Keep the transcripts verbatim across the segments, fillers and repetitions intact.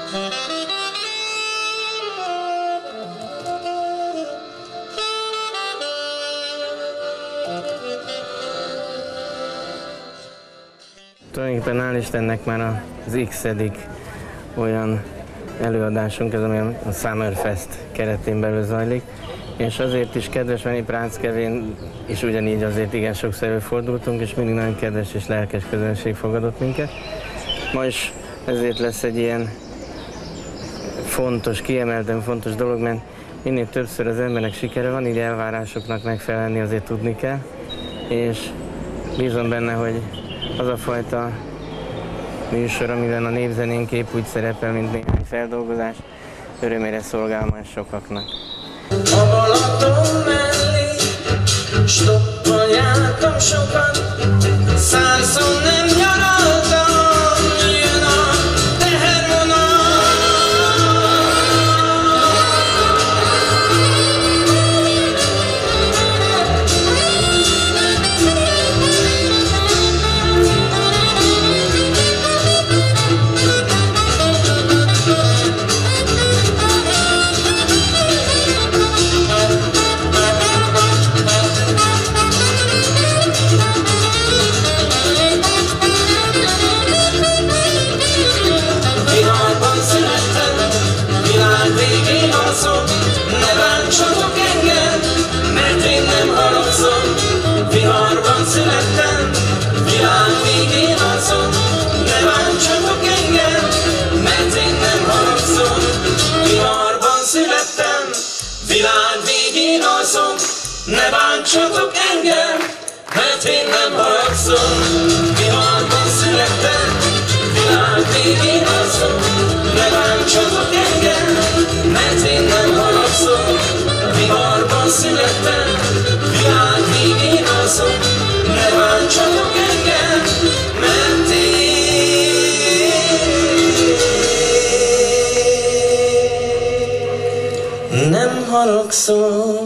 Tulajdonképpen hál' Istennek már az x-edik olyan előadásunk, ez ami a Summerfest keretén belül zajlik, és azért is kedves, mert itt Ráckevén is ugyanígy azért igen sokszor előfordultunk, és mindig nagyon kedves és lelkes közönség fogadott minket. Ma is ezért lesz egy ilyen fontos, kiemelten fontos dolog, mert minél többször az embernek sikere van, így elvárásoknak megfelelni azért tudni kell, és bízom benne, hogy az a fajta műsor, amiben a népzenénk épp úgy szerepel, mint néhány feldolgozás, örömére szolgál majd sokaknak. A Balaton mellé stoppal jártam sokat, százszor nem nyaraltam, jön a tehervonal. Viharban születtem, világ végén alszom, ne bántsatok engem, mert én nem haragszom. Viharban születtem, világ végén alszom, ne bántsatok engem, mert én nem haragszom. Viharban születtem, világ végén alszom, ne bántsatok engem, mert én nem haragszom. Viharban születtem, világ végén alszom, ne bántsatok engem, mert én nem haragszom.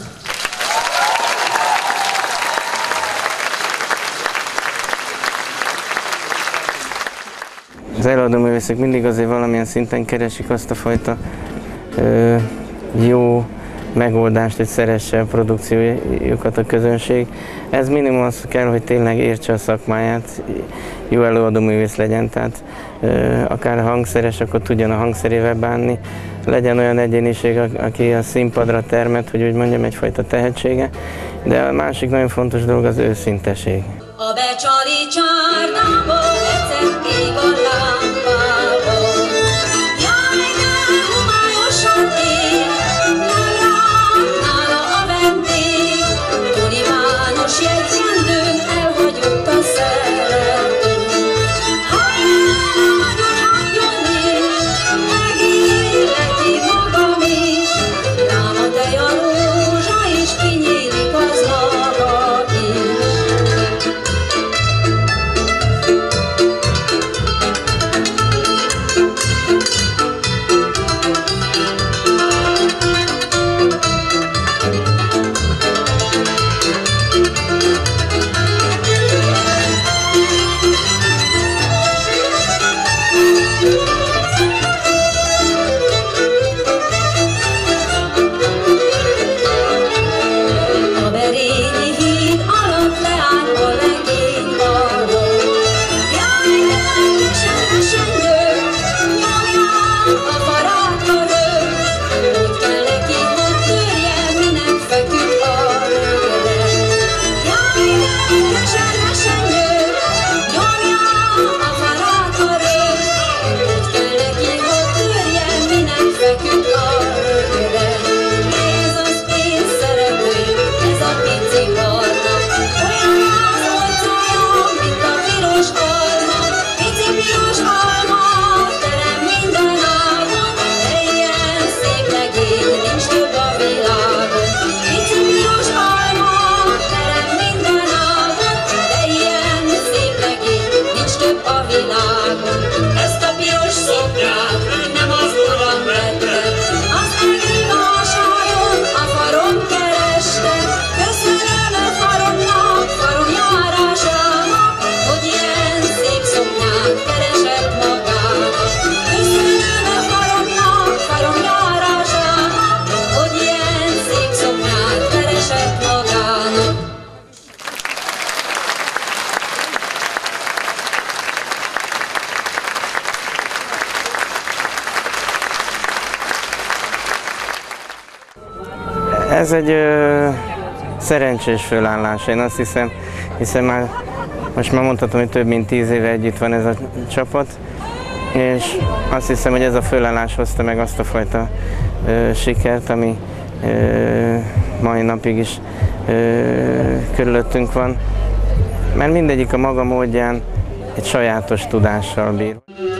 Az előadóművészek mindig azért valamilyen szinten keresik azt a fajta ö, jó megoldást, hogy szeresse a produkciójukat a közönség. Ez minimum az kell, hogy tényleg értse a szakmáját, jó előadóművész legyen, tehát ö, akár hangszeres, akkor tudjon a hangszerével bánni, legyen olyan egyéniség, aki a színpadra termet, hogy úgy mondjam, egyfajta tehetsége, de a másik nagyon fontos dolog az őszinteség. A becsali csárdából egyszer ég a lámpából. Jaj, de homályosan ég, nála, nála a vendég. Tudimános jegyzendőn elhagyott a szeretünk. Hajjá, nagyon adjon is, megilletik magam is. Rám a teja rózsa is kinyílik az maga is. Ez egy ö, szerencsés fölállás, én azt hiszem, hiszen már most már mondhatom, hogy több mint tíz éve együtt van ez a csapat, és azt hiszem, hogy ez a fölállás hozta meg azt a fajta ö, sikert, ami ö, mai napig is ö, körülöttünk van, mert mindegyik a maga módján egy sajátos tudással bír.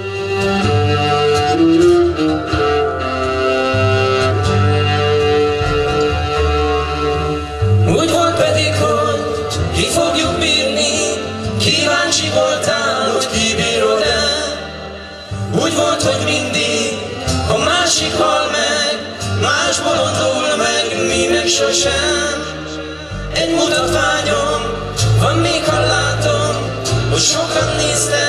Úgy volt pedig, hogy ki fogjuk bírni, kíváncsi voltál, hogy kibírod-e. Úgy volt, hogy mindig a másik hal meg, más bolondul meg, mi meg sosem. Egy mutatványom van, még ha látom, hogy sokan néztek